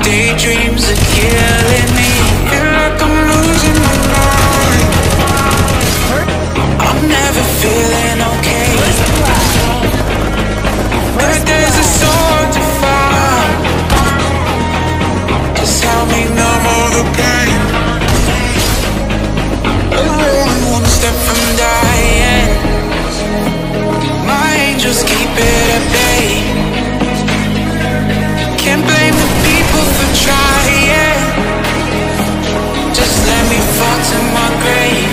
daydreams are killing me. Feel like I'm losing my mind. I'm never feeling okay. But there's a soul to find. Just help me numb all the pain. I'm only one step from dying. My angels keep it at bay. Can't blame the people for trying. Just let me fall to my grave.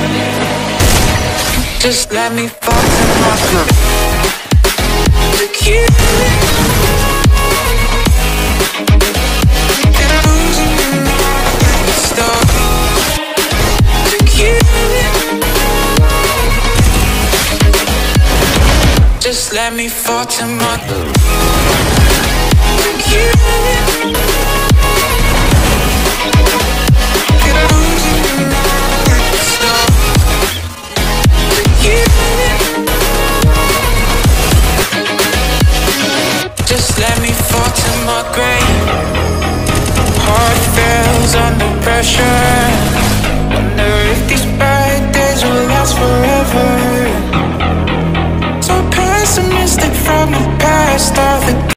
Just let me fall to my grave. To kill it. And I'm losing my mind. Stop. To kill it. Just let me fall to my grave.